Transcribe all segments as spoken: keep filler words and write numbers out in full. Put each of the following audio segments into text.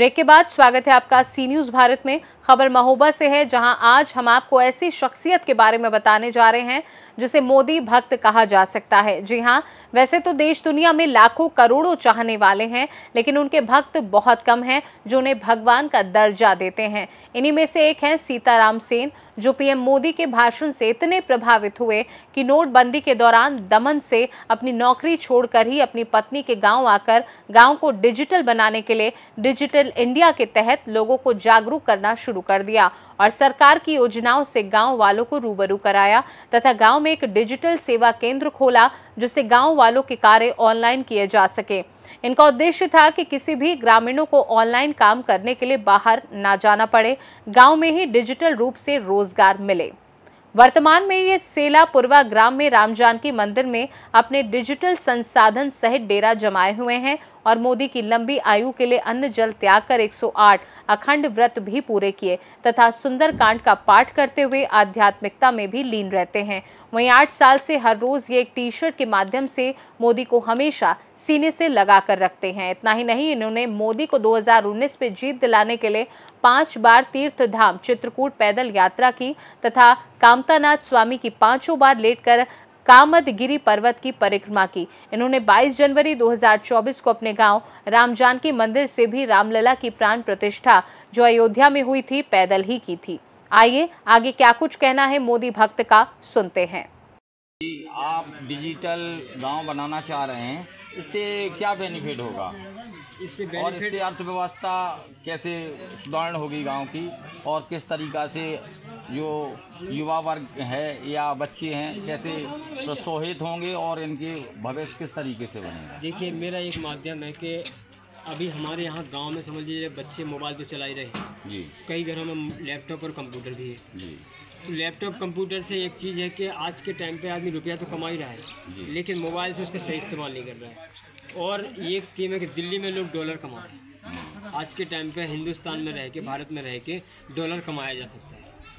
Break के बाद स्वागत है आपका सी न्यूज भारत में। खबर महोबा से है, जहां आज हम आपको ऐसी शख्सियत के बारे में बताने जा रहे हैं जिसे मोदी भक्त कहा जा सकता है। जी हां, वैसे तो देश दुनिया में लाखों करोड़ों चाहने वाले हैं, लेकिन उनके भक्त बहुत कम हैं जो उन्हें भगवान का दर्जा देते हैं। इन्हीं में से एक हैं सीताराम सेन, जो पीएम मोदी के भाषण से इतने प्रभावित हुए कि नोटबंदी के दौरान दमन से अपनी नौकरी छोड़कर ही अपनी पत्नी के गांव आकर गांव को डिजिटल बनाने के लिए डिजिटल इंडिया के तहत लोगों को जागरूक करना शुरू कर दिया और सरकार की योजनाओं से गांव वालों को रूबरू कराया तथा गांव में एक डिजिटल सेवा केंद्र खोला जिससे गांव वालों के कार्य ऑनलाइन किए जा सके। इनका उद्देश्य था कि किसी भी ग्रामीणों को ऑनलाइन काम करने के लिए बाहर ना जाना पड़े, गांव में ही डिजिटल रूप से रोजगार मिले। वर्तमान में ये सेला पुरवा ग्राम में राम जानकी मंदिर में अपने डिजिटल संसाधन सहित डेरा जमाए हुए हैं और मोदी की लंबी आयु के लिए अन्न जल त्याग कर एक सौ आठ अखंड व्रत भी पूरे किए तथा सुंदरकांड का पाठ करते हुए आध्यात्मिकता में भी लीन रहते हैं। वहीं आठ साल से हर रोज ये एक टी शर्ट के माध्यम से मोदी को हमेशा सीने से लगा कर रखते हैं। इतना ही नहीं, इन्होंने मोदी को दो हज़ार उन्नीस में जीत दिलाने के लिए पांच बार तीर्थ धाम चित्रकूट पैदल यात्रा की तथा कामतानाथ स्वामी की पांचों बार लेटकर कामदगिरी पर्वत की परिक्रमा की। इन्होंने बाईस जनवरी दो हज़ार चौबीस को अपने गांव राम जानकी मंदिर से भी रामलला की प्राण प्रतिष्ठा जो अयोध्या में हुई थी पैदल ही की थी। आइए आगे क्या कुछ कहना है मोदी भक्त का, सुनते हैं। आप डिजिटल गांव बनाना चाह रहे हैं, इससे क्या बेनिफिट होगा? इससे और इससे अर्थव्यवस्था कैसे सुधारण होगी गांव की, और किस तरीक़ा से जो युवा वर्ग है या बच्चे हैं कैसे प्रोत्साहित होंगे और इनके भविष्य किस तरीके से बनेगा? देखिए, मेरा एक माध्यम है कि अभी हमारे यहाँ गांव में समझ लीजिए बच्चे मोबाइल तो चला ही रहे हैं जी। कई घरों में लैपटॉप और कंप्यूटर भी है जी। तो लैपटॉप कंप्यूटर से एक चीज़ है कि आज के टाइम पे आदमी रुपया तो कमा ही रहा है, लेकिन मोबाइल से उसका सही इस्तेमाल नहीं कर रहा है। और ये टीम है कि दिल्ली में लोग डॉलर कमा रहे हैं। आज के टाइम पे हिंदुस्तान में रह के, भारत में रह के डॉलर कमाया जा सकता है।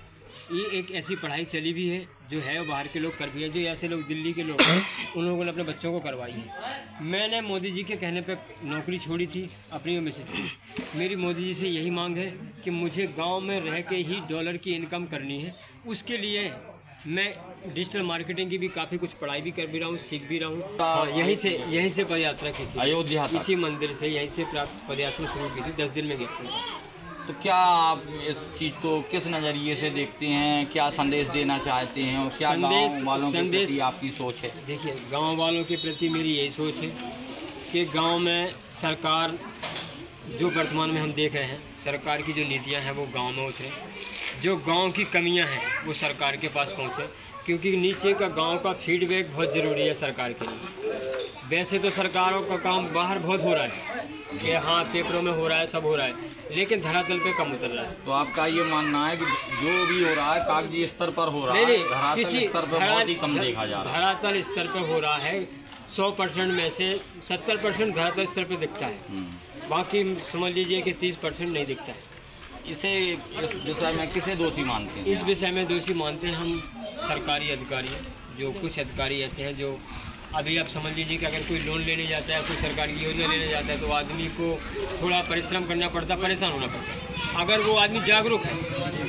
ये एक ऐसी पढ़ाई चली भी है जो है बाहर के लोग कर भी है, जो ऐसे लोग दिल्ली के लोग हैं उन लोगों ने अपने बच्चों को करवाई है। मैंने मोदी जी के कहने पे नौकरी छोड़ी थी, अपनी मैसेज छोड़ी। मेरी मोदी जी से यही मांग है कि मुझे गांव में रह के ही डॉलर की इनकम करनी है। उसके लिए मैं डिजिटल मार्केटिंग की भी काफ़ी कुछ पढ़ाई भी कर भी रहा हूँ, सीख भी रहा हूँ। हाँ, यहीं से यहीं से पदयात्रा की थी अयोध्या, इसी मंदिर से यहीं से पदयात्रा शुरू की थी। दस दिन में गए थे। तो क्या आप इस चीज़ को किस नज़रिए से देखते हैं, क्या संदेश देना चाहते हैं और क्या गाँव वालों के प्रति आपकी सोच है? देखिए, गांव वालों के प्रति मेरी यही सोच है कि गांव में सरकार जो वर्तमान में हम देख रहे हैं, सरकार की जो नीतियां हैं वो गांव में उतरे, जो गांव की कमियां हैं वो सरकार के पास पहुंचे, क्योंकि नीचे का गांव का फीडबैक बहुत ज़रूरी है सरकार के लिए। वैसे तो सरकारों का काम बाहर बहुत हो रहा है कि हाँ पेपरों में हो रहा है, सब हो रहा है, लेकिन धरातल पे कम उतर रहा है। तो आपका ये मानना है कि जो भी हो रहा है कागजी स्तर पर हो रहा है, धरातल स्तर पर बहुत ही कम देखा जा रहा है? धरातल स्तर पर हो रहा है, सौ परसेंट में से सत्तर परसेंट धरातल स्तर पर दिखता है, बाकी समझ लीजिए कि तीस परसेंट नहीं दिखता है। इसे इस विषय में किसे दोषी मानते हैं? इस विषय में दोषी मानते हैं हम सरकारी अधिकारी, जो कुछ अधिकारी ऐसे हैं जो अभी आप समझ लीजिए कि अगर कोई लोन लेने जाता है, कोई सरकारी योजना लेने जाता है तो आदमी को थोड़ा परिश्रम करना पड़ता है, परेशान होना पड़ता है। अगर वो आदमी जागरूक है,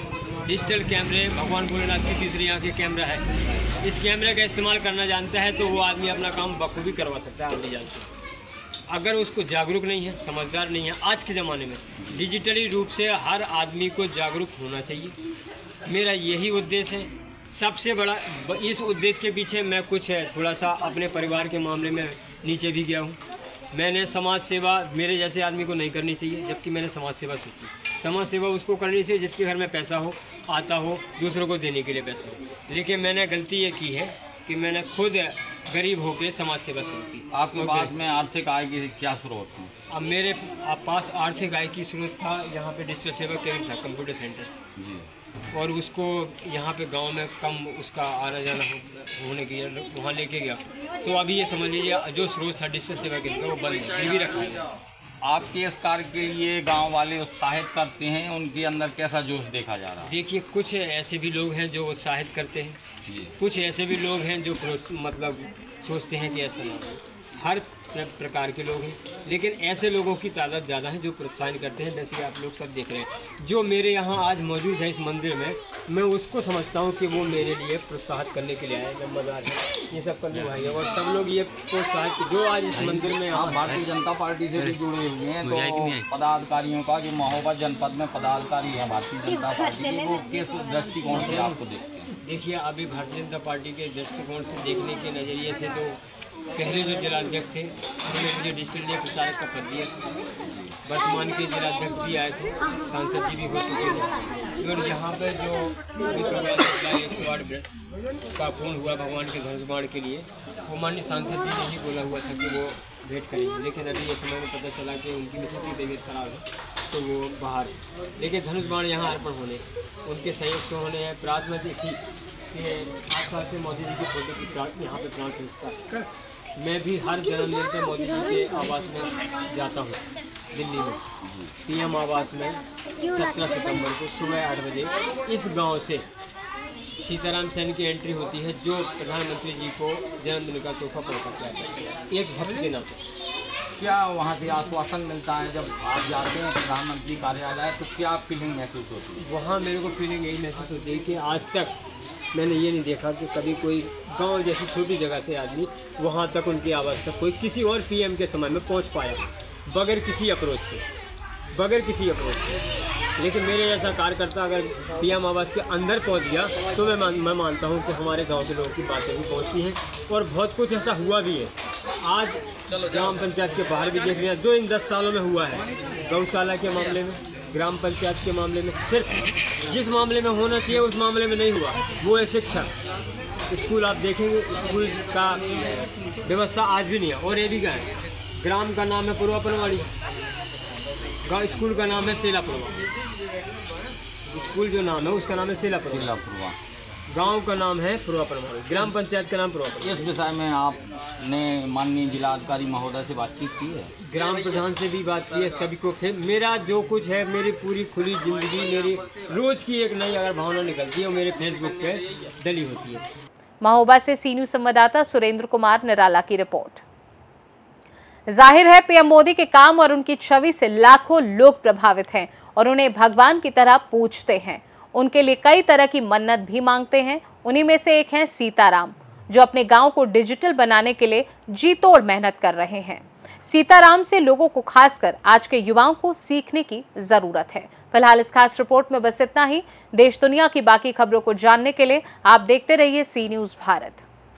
डिजिटल कैमरे, भगवान भोलेनाथ की तीसरी आँख के कैमरा है, इस कैमरे का इस्तेमाल करना जानता है तो वो आदमी अपना काम बखूबी करवा सकता है। आप भी जानते हैं, अगर उसको जागरूक नहीं है, समझदार नहीं है, आज के ज़माने में डिजिटली रूप से हर आदमी को जागरूक होना चाहिए। मेरा यही उद्देश्य है। सबसे बड़ा इस उद्देश्य के पीछे मैं कुछ है थोड़ा सा अपने परिवार के मामले में नीचे भी गया हूँ। मैंने समाज सेवा मेरे जैसे आदमी को नहीं करनी चाहिए, जबकि मैंने समाज सेवा सीखी। समाज सेवा उसको करनी चाहिए जिसके घर में पैसा हो, आता हो, दूसरों को देने के लिए पैसा हो। लेकिन मैंने गलती ये की है कि मैंने खुद गरीब होकर समाज सेवा शुरू की। आपके पास में आर्थिक आय की क्या स्रोत है? अब मेरे पास आर्थिक आय की स्रोत था, यहाँ पे डिजिटल सेवा केंद्र था, कंप्यूटर सेंटर जी, और उसको यहाँ पे गांव में कम उसका आना जाना हो, होने की वहाँ लेके गया। तो अभी ये समझ लीजिए जो स्रोत था डिजिटल सेवा केंद्र वो बंद है, भी रखा है। आपके इस कार्य के लिए गांव वाले उत्साहित करते हैं, उनके अंदर कैसा जोश देखा जा रहा है? देखिए, कुछ ऐसे भी लोग हैं जो उत्साहित करते हैं, कुछ ऐसे भी लोग हैं जो मतलब सोचते हैं कि ऐसा ना हो। हर प्रकार के लोग हैं, लेकिन ऐसे लोगों की तादाद ज़्यादा है जो प्रोत्साहन करते हैं, जैसे आप लोग सब देख रहे हैं। जो मेरे यहाँ आज मौजूद है इस मंदिर में, मैं उसको समझता हूँ कि वो मेरे लिए प्रोत्साहित करने के लिए आए हैं। मज़ार है, ये सब करने भाई है, और सब लोग ये प्रोत्साहित जो आज इस मंदिर में आप भारतीय जनता पार्टी से भी जुड़े हुए हैं, तो पदाधिकारियों का जो महोबा जनपद में पदाधिकारी है भारतीय जनता पार्टी के, वो किस दृष्टिकोण से आपको देखते हैं? देखिए, अभी भारतीय जनता पार्टी के दृष्टिकोण से देखने के नज़रिए से तो पहले जो जिलाध्यक्ष थे उन्होंने मुझे डिस्ट्रिक्ट लिए प्रचारक का पद दिया। वर्तमान के जिलाध्यक्ष भी आए थे, सांसद जी भी हो चुके थे, और यहाँ पर जो एक सौ आठ का फोन हुआ भगवान के धनुष बाण के लिए, वो माननीय सांसद जी ने ही बोला हुआ था कि वो भेंट करेंगे, लेकिन अभी ये समय में पता चला कि उनकी भी स्थिति तबीयत खराब है तो वो बाहर। लेकिन धनुष बाण यहाँ अर्पण होने, उनके सहयोग से होने हैं। प्रार्थना थी कि आस पास से मोदी जी के फोटो की यहाँ पे प्राण संस्कार। मैं भी हर जन्मदिन पे मोदी जी के आवास में जाता हूँ दिल्ली में, पीएम आवास में सत्रह सितंबर को सुबह आठ बजे इस गांव से सीताराम सैन की एंट्री होती है, जो प्रधानमंत्री जी को जन्मदिन का तोहफा पहुँचाता है एक भक्त के नाते। क्या वहाँ से आश्वासन मिलता है जब आप जाते हैं प्रधानमंत्री कार्यालय, तो क्या फीलिंग महसूस होती है? वहाँ मेरे को फीलिंग यही महसूस होती है कि आज तक मैंने ये नहीं देखा कि कभी कोई गांव जैसी छोटी जगह से आदमी वहाँ तक उनकी आवाज़ तक कोई किसी और पीएम के समय में पहुँच पाया बगैर किसी अप्रोच के, बगैर किसी अप्रोच के। लेकिन मेरे जैसा कार्यकर्ता अगर पीएम आवास के अंदर पहुंच गया तो मैं मान, मैं मानता हूं कि हमारे गांव के लोगों की बातें भी पहुंचती हैं, और बहुत कुछ ऐसा हुआ भी है। आज ग्राम पंचायत के बाहर भी देख रहे हैं जो इन दस सालों में हुआ है, गौशाला के मामले में, ग्राम पंचायत के मामले में, सिर्फ जिस मामले में होना चाहिए उस मामले में नहीं हुआ, वो है शिक्षा। स्कूल आप देखेंगे, स्कूल का व्यवस्था आज भी नहीं है। और ये भी क्या है, ग्राम का नाम है पूर्वा परवाड़ी, स्कूल का नाम है सेलापुरवा, स्कूल जो नाम है उसका नाम है सेलापुरवा, गांव का नाम है पूर्वा परवाड़ी, ग्राम पंचायत का नाम पूर्वा परवाड़ी। इस विषय में आपने माननीय जिलाधिकारी महोदय से बातचीत की है? ग्राम प्रधान से भी बात की है, सभी को। फिर मेरा जो कुछ है, मेरी पूरी खुली जिंदगी, मेरी रोज की एक नई अगर भावना निकलती है वो मेरे फेसबुक पे डली होती है। महोबा से सी न्यूज़ संवाददाता सुरेंद्र कुमार निराला की रिपोर्ट। जाहिर है पीएम मोदी के काम और उनकी छवि से लाखों लोग प्रभावित हैं और उन्हें भगवान की तरह पूजते हैं। उनके लिए कई तरह की मन्नत भी मांगते हैं। उन्हीं में से एक हैं सीताराम, जो अपने गांव को डिजिटल बनाने के लिए जी तोड़ मेहनत कर रहे हैं। सीताराम से लोगों को, खासकर आज के युवाओं को, सीखने की जरूरत है। फिलहाल इस खास रिपोर्ट में बस इतना ही। देश दुनिया की बाकी खबरों को जानने के लिए आप देखते रहिए सी न्यूज़ भारत।